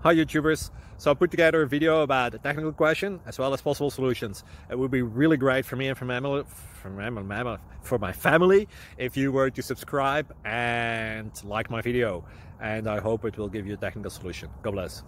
Hi YouTubers! So I put together a video about a technical question as well as possible solutions. It would be really great for me and for my family if you were to subscribe and like my video, and I hope it will give you a technical solution. God bless.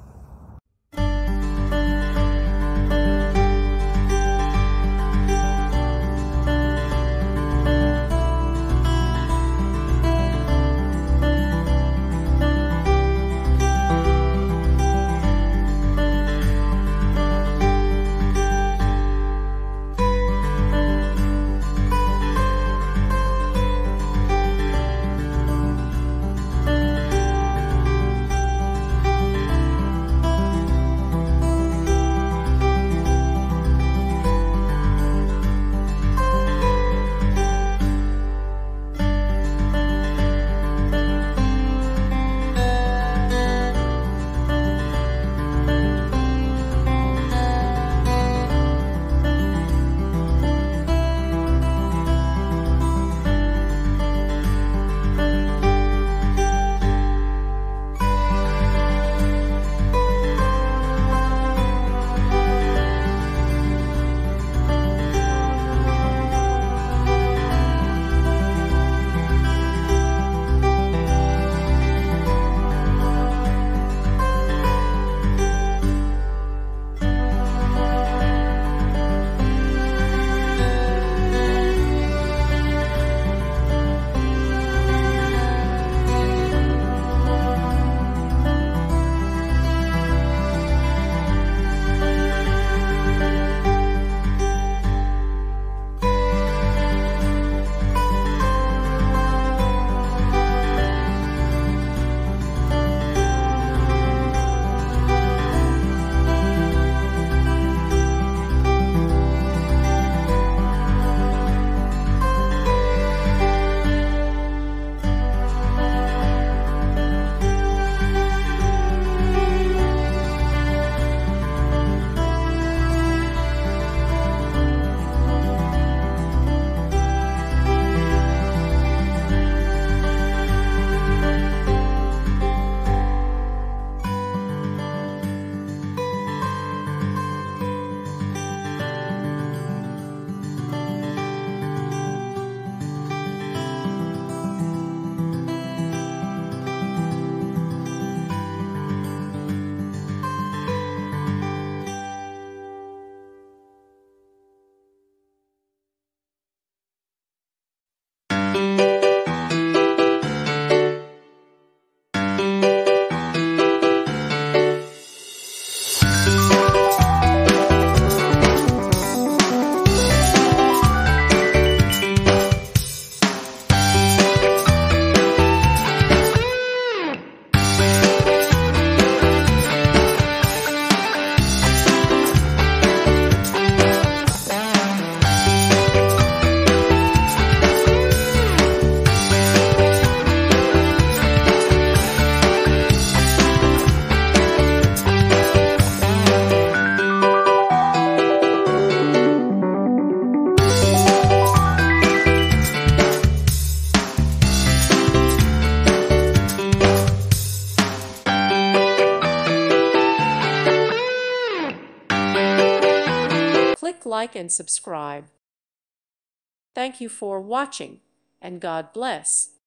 Click like and subscribe. Thank you for watching, and God bless.